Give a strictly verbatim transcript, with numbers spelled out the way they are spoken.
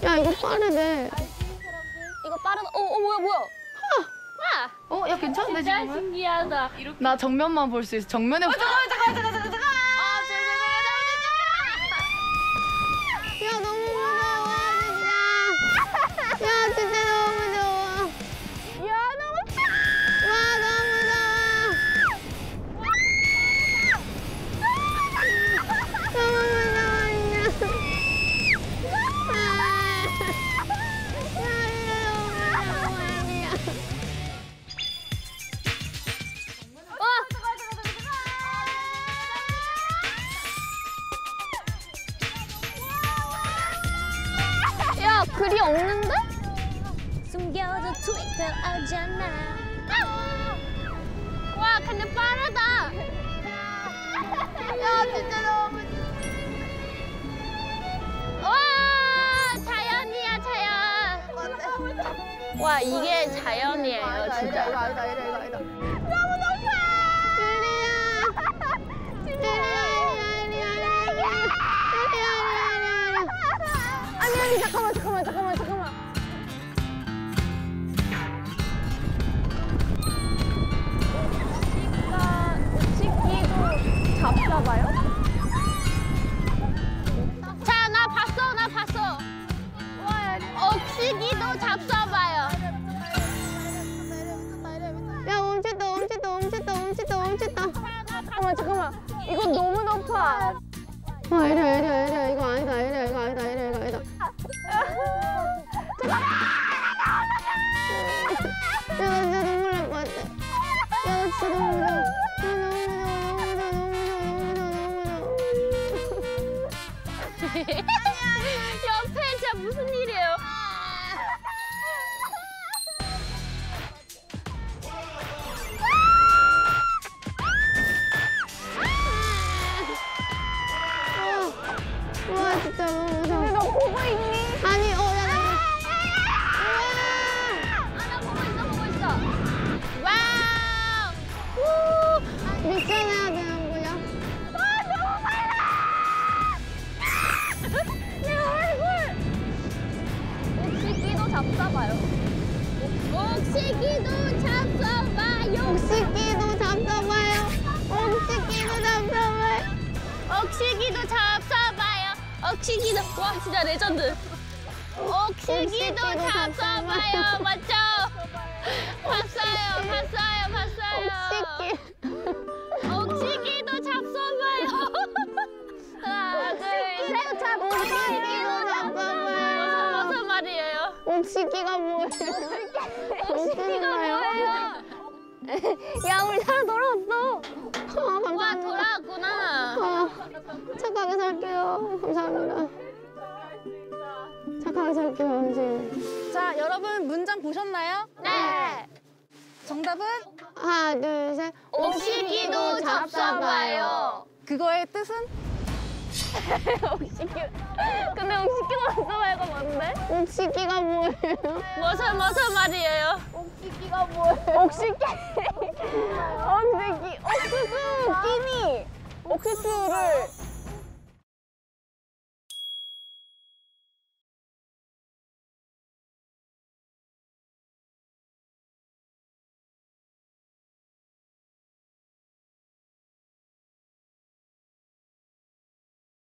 야 이거 빠르네. 이거 빠르다. 어, 어 뭐야 뭐야? 아! 어, 야 괜찮은데 진짜 지금은? 신기하다. 이렇게. 나 정면만 볼 수 있어. 정면에. 어, 잠깐만 잠깐만 잠깐만 잠깐만. 아, 잠깐만. 야 너무 무서워 진짜. 야 진짜 너무 무서워. 야 너무 무서워. 와 너무 무서워. 너무 무서워. 야, 글이 없는데? 숨겨도 트위터 하잖아. 와, 근데 빠르다. 야 진짜 너무. 와, 자연이야, 자연. 와, 이게 자연이에요, 진짜. 이거 아니다 이거 아니다 이거. 너무 높아. 아니, 아니, 잠깐만, 잠깐만, 잠깐만, 잠깐만. 옥식기도 잡사봐요? 자, 나 봤어, 나 봤어. 옥식이도 잡숴봐요. 야 멈췄다 멈췄다 멈췄다 멈췄다 멈췄다. 잠깐만, 잠깐만. 이거 너무 높아. 아 이래 이래 이래 이거 아니다 이래 이거 아니다 이래 이거 아니다. 야 나 진짜 눈물 날 것 같아. 야 나 진짜 너무 무서워. 옆에 진짜 무슨 일이에요? 와 진짜 너무 무서워. 너 보고 있니? 아니 어 야 나. 아, 나 보고 있어, 보고 있어. 와우! 우! 미션해야 되는 거야? 아, 너무 빨라! 내 얼굴! 옥식기도 잡숴봐요. 옥식기도 잡숴봐요. 옥식기도 잡숴봐요. 옥식기도 잡숴봐요. 옥식이도 잡숴봐요. 옥식이도 와 진짜 레전드. 옥식이도 잡숴봐요. 맞죠? 봤어요, 봤어요, 봤어요. 옥식기. 옥식이도 잡숴봐요. 하나, 둘, 셋, 옥식기도 잡숴봐요. 무슨 말이에요? 옥식기가 뭐예요? 옥식이가 뭐예요? 야, 우리 다 돌아왔어. 아, 감사합니다. 와, 돌아왔구나. 아, 착하게 살게요. 감사합니다. 착하게 살게요, 언제. 자, 여러분 문장 보셨나요? 네. 정답은 하나, 둘, 셋. 옥식이도 잡숴봐요. 그거의 뜻은? 옥식이. 근데 옥식이도 잡숴봐요가 뭔데? 옥식기가 뭐예요? 무슨 무슨 말이에요? 옥식기가 뭐예요? 옥식이. 옥식이. 옥수수 끼니. 옥수수를